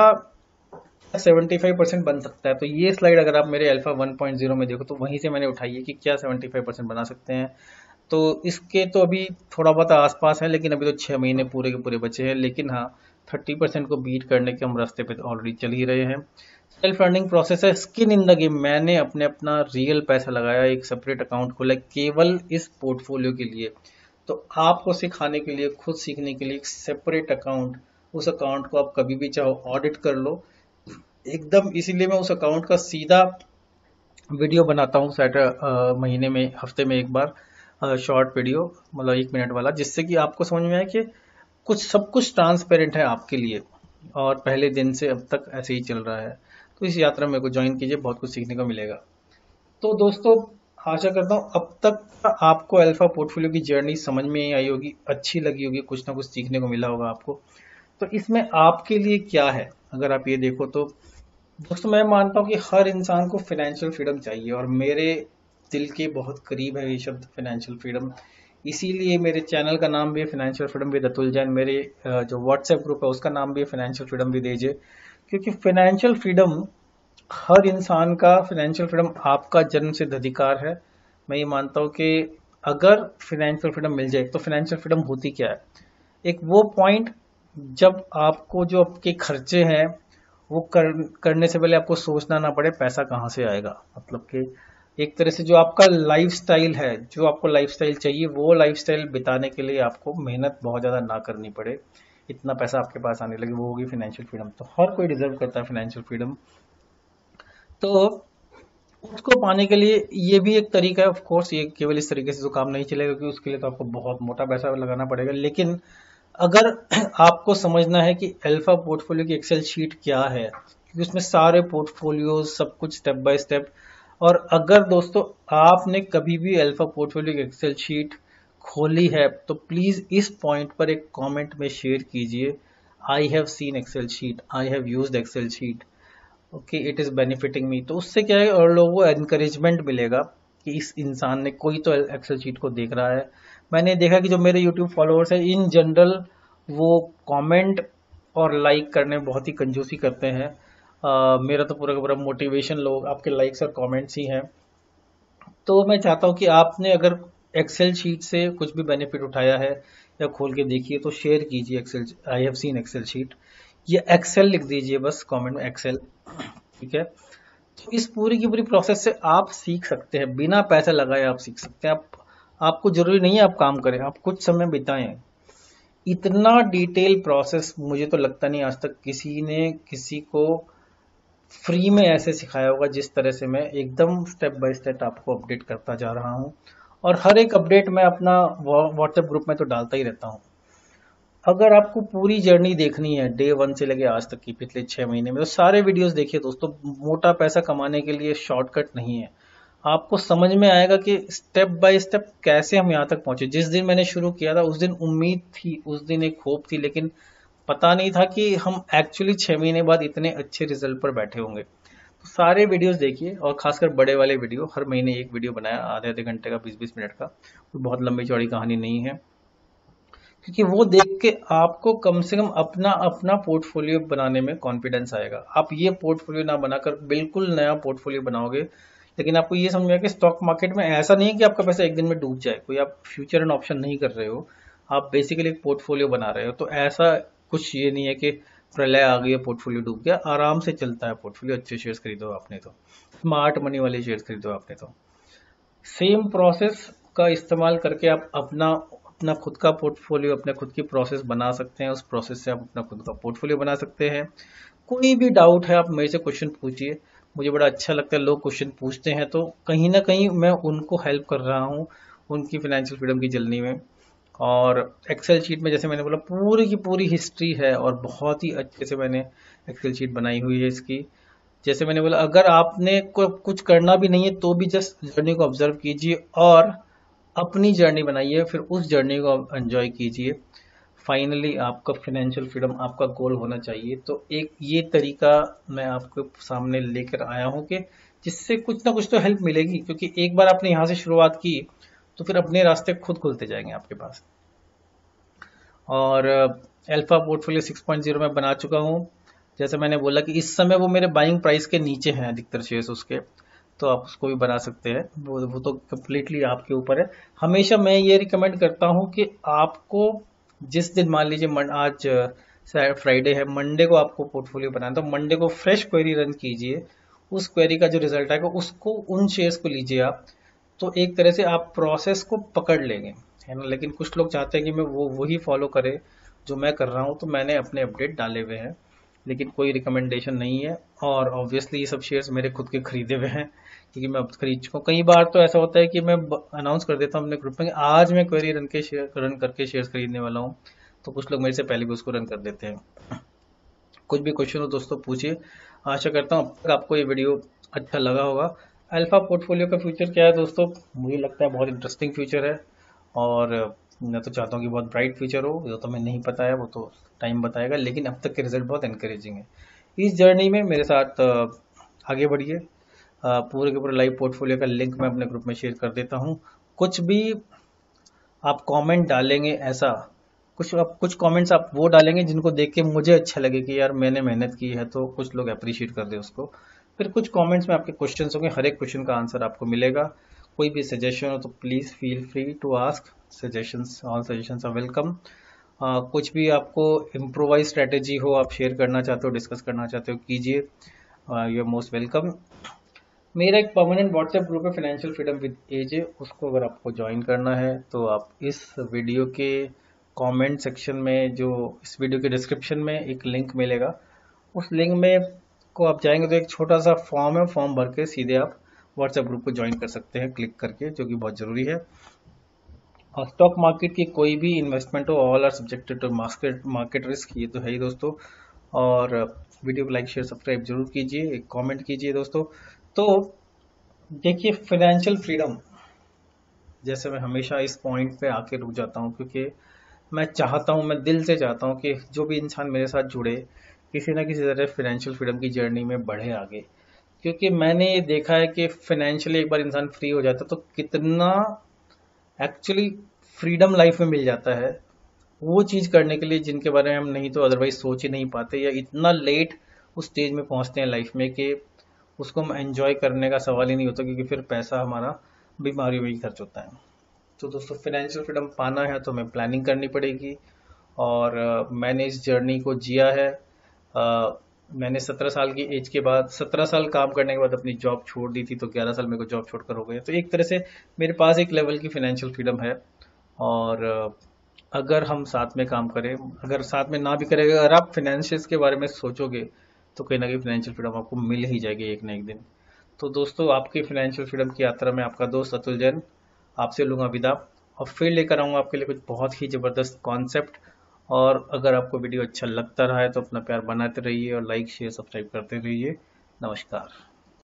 75% बन सकता है। तो ये स्लाइड अगर आप मेरे अल्फा 1.0 में देखो तो वहीं से मैंने उठाई है कि क्या 75% बना सकते हैं। तो इसके तो अभी थोड़ा बहुत आसपास है, लेकिन अभी तो 6 महीने पूरे के पूरे बचे हैं। लेकिन हाँ, 30% को बीट करने के हम रास्ते पे ऑलरेडी चल ही रहे हैं। सेल्फ अर्निंग प्रोसेस है, स्किन इन द गेम। मैंने अपना रियल पैसा लगाया, एक सेपरेट अकाउंट खोला केवल इस पोर्टफोलियो के लिए। तो आपको सिखाने के लिए, खुद सीखने के लिए एक सेपरेट अकाउंट, उस अकाउंट को आप कभी भी चाहो ऑडिट कर लो एकदम। इसीलिए मैं उस अकाउंट का सीधा वीडियो बनाता हूँ महीने में, हफ्ते में एक बार शॉर्ट वीडियो, मतलब 1 मिनट वाला, जिससे कि आपको समझ में आए कि सब कुछ ट्रांसपेरेंट है आपके लिए, और पहले दिन से अब तक ऐसे ही चल रहा है। तो इस यात्रा में को ज्वाइन कीजिए, बहुत कुछ सीखने को मिलेगा। तो दोस्तों, आशा करता हूँ अब तक आपको अल्फा पोर्टफोलियो की जर्नी समझ में आई होगी, अच्छी लगी होगी, कुछ ना कुछ सीखने को मिला होगा आपको। तो इसमें आपके लिए क्या है, अगर आप ये देखो तो दोस्तों मैं मानता हूँ कि हर इंसान को फाइनेंशियल फ्रीडम चाहिए, और मेरे दिल के बहुत करीब है ये शब्द फाइनेंशियल फ्रीडम। इसीलिए मेरे चैनल का नाम भी है financial freedom with Atul Jain. मेरे जो व्हाट्सएप ग्रुप है उसका नाम भी है फाइनेंशियल फ्रीडम विद एजे। क्योंकि फाइनेंशियल फ्रीडम, हर इंसान का फाइनेंशियल फ्रीडम आपका जन्म सिद्ध अधिकार है। मैं ये मानता हूँ कि अगर फाइनेंशियल फ्रीडम मिल जाए तो फाइनेंशियल फ्रीडम होती क्या है, एक वो पॉइंट जब आपको जो आपके खर्चे हैं वो करने से पहले आपको सोचना ना पड़े पैसा कहाँ से आएगा। मतलब कि एक तरह से जो आपका लाइफस्टाइल है, जो आपको लाइफस्टाइल चाहिए, वो लाइफस्टाइल बिताने के लिए आपको मेहनत बहुत ज़्यादा ना करनी पड़े, इतना पैसा आपके पास आने लगे, वो होगी फाइनेंशियल फ्रीडम। तो हर कोई डिजर्व करता है फाइनेंशियल फ्रीडम। तो उसको पाने के लिए ये भी एक तरीका है। ऑफ कोर्स ये केवल इस तरीके से तो काम नहीं चलेगा, क्योंकि उसके लिए तो आपको बहुत मोटा पैसा लगाना पड़ेगा। लेकिन अगर आपको समझना है कि अल्फा पोर्टफोलियो की एक्सेल शीट क्या है, क्योंकि उसमें सारे पोर्टफोलियो सब कुछ स्टेप बाय स्टेप। और अगर दोस्तों आपने कभी भी अल्फा पोर्टफोलियो की एक्सेल शीट खोली है तो प्लीज इस पॉइंट पर एक कमेंट में शेयर कीजिए, I have seen Excel sheet, I have used Excel sheet, okay, it is benefiting me. तो उससे क्या है, और लोगों को एनकरेजमेंट मिलेगा कि इस इंसान ने, कोई तो एक्सेल शीट को देख रहा है। मैंने देखा कि जो मेरे यूट्यूब फॉलोअर्स है इन जनरल वो कमेंट और लाइक करने में बहुत ही कंजूसी करते हैं। मेरा तो पूरा का पूरा मोटिवेशन लोग आपके लाइक्स और कमेंट्स ही हैं। तो मैं चाहता हूँ कि आपने अगर एक्सेल शीट से कुछ भी बेनिफिट उठाया है या खोल के देखिए तो शेयर कीजिए Excel, I have seen Excel sheet, ये एक्सेल लिख दीजिए बस कमेंट में, एक्सेल। ठीक है, तो इस पूरी की पूरी प्रोसेस से आप सीख सकते हैं, बिना पैसा लगाए आप सीख सकते हैं। आपको जरूरी नहीं है आप काम करें, आप कुछ समय बिताएं। इतना डिटेल प्रोसेस मुझे तो लगता नहीं आज तक किसी ने किसी को फ्री में ऐसे सिखाया होगा जिस तरह से मैं एकदम स्टेप बाय स्टेप आपको अपडेट करता जा रहा हूं। और हर एक अपडेट मैं अपना व्हाट्सएप ग्रुप में तो डालता ही रहता हूं। अगर आपको पूरी जर्नी देखनी है डे वन से लेके आज तक की पिछले 6 महीने में, तो सारे वीडियोस देखिए दोस्तों। मोटा पैसा कमाने के लिए शॉर्टकट नहीं है, आपको समझ में आएगा कि स्टेप बाय स्टेप कैसे हम यहाँ तक पहुंचे। जिस दिन मैंने शुरू किया था उस दिन उम्मीद थी, उस दिन एक होप थी, लेकिन पता नहीं था कि हम एक्चुअली 6 महीने बाद इतने अच्छे रिजल्ट पर बैठे होंगे। तो सारे वीडियोस देखिए, और खासकर बड़े वाले वीडियो, हर महीने एक वीडियो बनाया आधे आधे घंटे का, 20-20 मिनट का, कोई बहुत लंबी चौड़ी कहानी नहीं है। क्योंकि वो देख के आपको कम से कम अपना अपना पोर्टफोलियो बनाने में कॉन्फिडेंस आएगा। आप ये पोर्टफोलियो ना बनाकर बिल्कुल नया पोर्टफोलियो बनाओगे, लेकिन आपको ये समझ में आएगा कि स्टॉक मार्केट में ऐसा नहीं है कि आपका पैसा एक दिन में डूब जाए, कोई आप फ्यूचर एंड ऑप्शन नहीं कर रहे हो, आप बेसिकली एक पोर्टफोलियो बना रहे हो। तो ऐसा कुछ ये नहीं है कि प्रलय आ गई, पोर्टफोलियो डूब गया, आराम से चलता है पोर्टफोलियो। अच्छे शेयर्स खरीदो आपने तो, स्मार्ट मनी वाले शेयर्स खरीदो आपने तो। सेम प्रोसेस का इस्तेमाल करके आप अपना अपना खुद का पोर्टफोलियो, अपने खुद की प्रोसेस बना सकते हैं। उस प्रोसेस से आप अपना खुद का पोर्टफोलियो बना सकते हैं। कोई भी डाउट है आप मेरे से क्वेश्चन पूछिए, मुझे बड़ा अच्छा लगता है लोग क्वेश्चन पूछते हैं, तो कहीं ना कहीं मैं उनको हेल्प कर रहा हूँ उनकी फाइनेंशियल फ्रीडम की जर्नी में। और एक्सेल शीट में जैसे मैंने बोला पूरी की पूरी हिस्ट्री है, और बहुत ही अच्छे से मैंने एक्सेल शीट बनाई हुई है इसकी। जैसे मैंने बोला अगर आपने को कुछ करना भी नहीं है तो भी जस्ट जर्नी को ऑब्जर्व कीजिए और अपनी जर्नी बनाइए, फिर उस जर्नी को एंजॉय कीजिए। फाइनली आपका फाइनेंशियल फ्रीडम आपका गोल होना चाहिए। तो एक ये तरीका मैं आपके सामने लेकर आया हूं कि जिससे कुछ ना कुछ तो हेल्प मिलेगी, क्योंकि एक बार आपने यहां से शुरुआत की तो फिर अपने रास्ते खुद खुलते जाएंगे आपके पास। और अल्फा पोर्टफोलियो 6.0 में बना चुका हूं। जैसे मैंने बोला कि इस समय वो मेरे बाइंग प्राइस के नीचे हैं अधिकतर शेयर्स उसके, तो आप उसको भी बना सकते हैं। वो तो कम्प्लीटली आपके ऊपर है। हमेशा मैं ये रिकमेंड करता हूं कि आपको जिस दिन, मान लीजिए आज फ्राइडे है, मंडे को आपको पोर्टफोलियो बनाना, तो मंडे को फ्रेश क्वेरी रन कीजिए। उस क्वेरी का जो रिजल्ट आएगा उसको, उन शेयर्स को लीजिए आप, तो एक तरह से आप प्रोसेस को पकड़ लेंगे, है ना। लेकिन कुछ लोग चाहते हैं कि मैं वही फॉलो करे जो मैं कर रहा हूँ, तो मैंने अपने अपडेट डाले हुए हैं, लेकिन कोई रिकमेंडेशन नहीं है। और ऑब्वियसली ये सब शेयर्स मेरे खुद के खरीदे हुए हैं, क्योंकि मैं अब खरीद चुका हूँ। कई बार तो ऐसा होता है कि मैं अनाउंस कर देता हूँ अपने ग्रुप में कि आज मैं क्वेरी रन करके शेयर्स खरीदने वाला हूँ, तो कुछ लोग मेरे से पहले भी उसको रन कर देते हैं। कुछ भी क्वेश्चन हो दोस्तों पूछिए। आशा करता हूँ अब तक आपको ये वीडियो अच्छा लगा होगा। अल्फा पोर्टफोलियो का फ्यूचर क्या है दोस्तों, मुझे लगता है बहुत इंटरेस्टिंग फ्यूचर है, और मैं तो चाहता हूँ कि बहुत ब्राइट फ्यूचर हो। वो तो मैं नहीं पता है, वो तो टाइम बताएगा, लेकिन अब तक के रिजल्ट बहुत एनकरेजिंग है। इस जर्नी में मेरे साथ आगे बढ़िए। पूरे के पूरे लाइव पोर्टफोलियो का लिंक मैं अपने ग्रुप में शेयर कर देता हूँ। कुछ भी आप कमेंट डालेंगे, ऐसा कुछ कमेंट्स आप वो डालेंगे जिनको देख के मुझे अच्छा लगे कि यार मैंने मेहनत की है, तो कुछ लोग अप्रिशिएट कर दे उसको। फिर कुछ कमेंट्स में आपके क्वेश्चंस होंगे, हर एक क्वेश्चन का आंसर आपको मिलेगा। कोई भी सजेशन हो तो please feel free to ask suggestions, all suggestions are welcome. कुछ भी आपको इम्प्रोवाइज स्ट्रेटेजी हो, आप शेयर करना चाहते हो, डिस्कस करना चाहते हो, कीजिए, यू आर मोस्ट वेलकम। मेरा एक परमानेंट व्हाट्सएप ग्रुप है फाइनेंशियल फ्रीडम विद एजे, उसको अगर आपको ज्वाइन करना है तो आप इस वीडियो के कमेंट सेक्शन में, जो इस वीडियो के डिस्क्रिप्शन में एक लिंक मिलेगा, उस लिंक में को आप जाएंगे तो एक छोटा सा फॉर्म है, फॉर्म भर के सीधे आप व्हाट्सएप ग्रुप को ज्वाइन कर सकते हैं क्लिक करके, जो कि बहुत ज़रूरी है। और स्टॉक मार्केट की कोई भी इन्वेस्टमेंट हो, all are subjected to market risk, ये तो है ही दोस्तों। और वीडियो को लाइक शेयर सब्सक्राइब जरूर कीजिए, एक कमेंट कीजिए दोस्तों। तो देखिए, फाइनेंशियल फ्रीडम, जैसे मैं हमेशा इस पॉइंट पे आके रुक जाता हूँ, क्योंकि मैं चाहता हूँ, मैं दिल से चाहता हूँ कि जो भी इंसान मेरे साथ जुड़े, किसी ना किसी तरह फाइनेंशियल फ्रीडम की जर्नी में बढ़े आगे। क्योंकि मैंने ये देखा है कि फाइनेंशियली एक बार इंसान फ्री हो जाता है तो कितना एक्चुअली फ्रीडम लाइफ में मिल जाता है, वो चीज़ करने के लिए जिनके बारे में हम नहीं तो अदरवाइज सोच ही नहीं पाते, या इतना लेट उस स्टेज में पहुंचते हैं लाइफ में कि उसको हम एंजॉय करने का सवाल ही नहीं होता, क्योंकि फिर पैसा हमारा बीमारियों में ही खर्च होता है। तो दोस्तों, फाइनेंशियल फ्रीडम पाना है तो हमें प्लानिंग करनी पड़ेगी। और मैंने इस जर्नी को जिया है। मैंने 17 साल की एज के बाद, 17 साल काम करने के बाद अपनी जॉब छोड़ दी थी, तो 11 साल मेरे को जॉब छोड़कर हो गए। तो एक तरह से मेरे पास एक लेवल की फाइनेंशियल फ्रीडम है। और अगर हम साथ में काम करें, अगर साथ में ना भी करें, अगर आप फाइनेंशियल्स के बारे में सोचोगे तो कहीं ना कहीं फाइनेंशियल फ्रीडम आपको मिल ही जाएगी एक ना एक दिन। तो दोस्तों, आपकी फाइनेंशियल फ्रीडम की यात्रा में आपका दोस्त अतुल जैन आपसे लूंगा विदा, और फिर लेकर आऊंगा आपके लिए कुछ बहुत ही ज़बरदस्त कॉन्सेप्ट। और अगर आपको वीडियो अच्छा लगता रहा है तो अपना प्यार बनाते रहिए और लाइक शेयर सब्सक्राइब करते रहिए। नमस्कार।